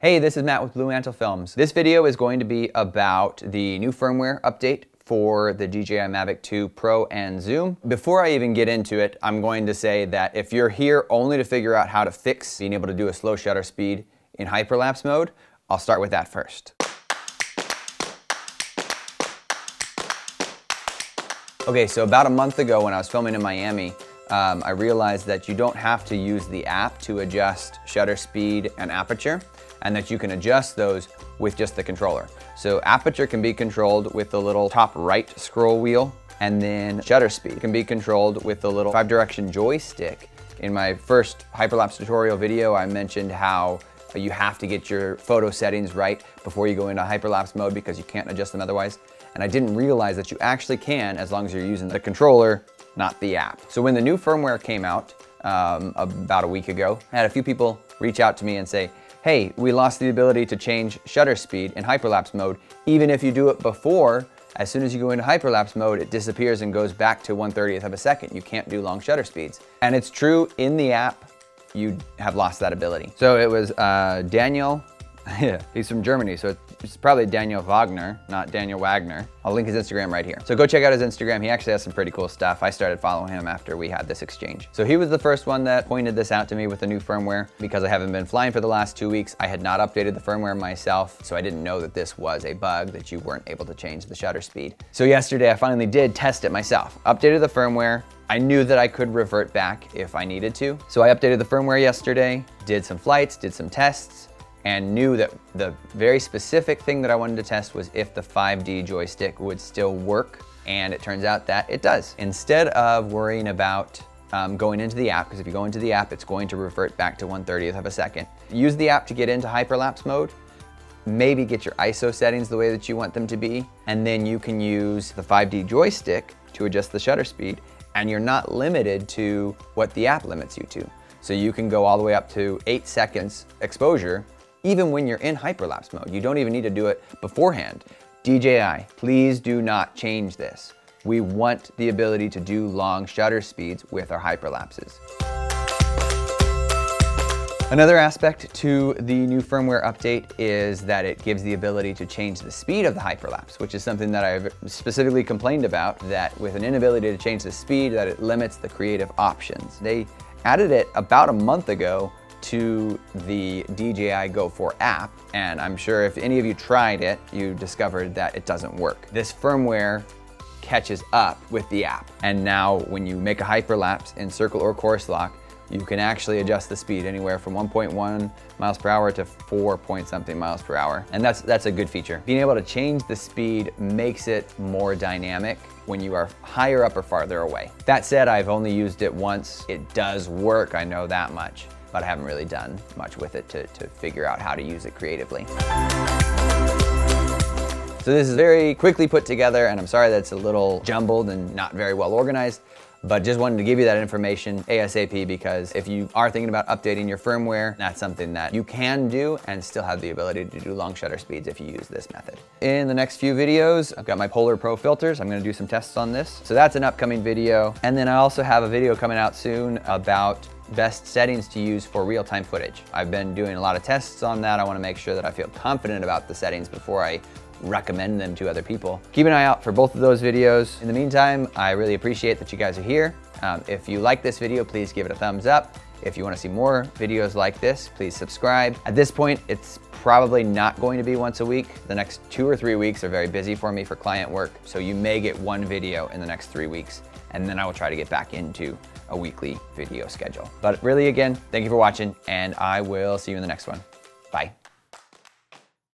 Hey, this is Matt with Blue Mantle Films. This video is going to be about the new firmware update for the DJI Mavic 2 Pro and Zoom. Before I even get into it, I'm going to say that if you're here only to figure out how to fix being able to do a slow shutter speed in hyperlapse mode, I'll start with that first. Okay, so about a month ago when I was filming in Miami, I realized that you don't have to use the app to adjust shutter speed and aperture, and that you can adjust those with just the controller. So aperture can be controlled with the little top right scroll wheel, and then shutter speed can be controlled with the little 5-direction joystick. In my first hyperlapse tutorial video, I mentioned how you have to get your photo settings right before you go into hyperlapse mode because you can't adjust them otherwise. And I didn't realize that you actually can as long as you're using the controller, not the app. So when the new firmware came out about a week ago, I had a few people reach out to me and say, hey, we lost the ability to change shutter speed in hyperlapse mode. Even if you do it before, as soon as you go into hyperlapse mode, it disappears and goes back to 1/30th of a second. You can't do long shutter speeds. And it's true, in the app, you have lost that ability. So it was Daniel, yeah, he's from Germany, so it's probably Daniel Wagner, not Daniel Wagner. I'll link his Instagram right here. So go check out his Instagram. He actually has some pretty cool stuff. I started following him after we had this exchange. So he was the first one that pointed this out to me with the new firmware. Because I haven't been flying for the last 2 weeks, I had not updated the firmware myself, so I didn't know that this was a bug, that you weren't able to change the shutter speed. So yesterday I finally did test it myself. Updated the firmware. I knew that I could revert back if I needed to. So I updated the firmware yesterday, did some flights, did some tests, and knew that the very specific thing that I wanted to test was if the 5D joystick would still work, and it turns out that it does. Instead of worrying about going into the app, because if you go into the app, it's going to revert back to 1/30th of a second. Use the app to get into hyperlapse mode, maybe get your ISO settings the way that you want them to be, and then you can use the 5D joystick to adjust the shutter speed, and you're not limited to what the app limits you to. So you can go all the way up to 8 seconds exposure, even when you're in hyperlapse mode. You don't even need to do it beforehand. DJI, please do not change this. We want the ability to do long shutter speeds with our hyperlapses. Another aspect to the new firmware update is that it gives the ability to change the speed of the hyperlapse, which is something that I've specifically complained about, that with an inability to change the speed, that it limits the creative options. They added it about a month ago to the DJI Go 4 app, and I'm sure if any of you tried it, you discovered that it doesn't work. This firmware catches up with the app, and now when you make a hyperlapse in circle or course lock, you can actually adjust the speed anywhere from 1.1 miles per hour to 4 point something miles per hour. And that's a good feature. Being able to change the speed makes it more dynamic when you are higher up or farther away. That said, I've only used it once. It does work, I know that much, but I haven't really done much with it to figure out how to use it creatively. So this is very quickly put together, and I'm sorry that it's a little jumbled and not very well organized, but just wanted to give you that information ASAP, because if you are thinking about updating your firmware, that's something that you can do and still have the ability to do long shutter speeds if you use this method. In the next few videos, I've got my Polar Pro filters. I'm gonna do some tests on this. So that's an upcoming video. And then I also have a video coming out soon about best settings to use for real-time footage. I've been doing a lot of tests on that. I wanna make sure that I feel confident about the settings before I recommend them to other people. Keep an eye out for both of those videos. In the meantime, I really appreciate that you guys are here. If you like this video, please give it a thumbs up. If you want to see more videos like this, please subscribe. At this point, it's probably not going to be once a week. The next 2 or 3 weeks are very busy for me for client work, so you may get one video in the next 3 weeks, and then I will try to get back into a weekly video schedule. But really, again, thank you for watching, and I will see you in the next one. Bye.